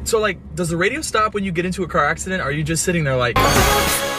So like, does the radio stop when you get into a car accident? Or are you just sitting there like...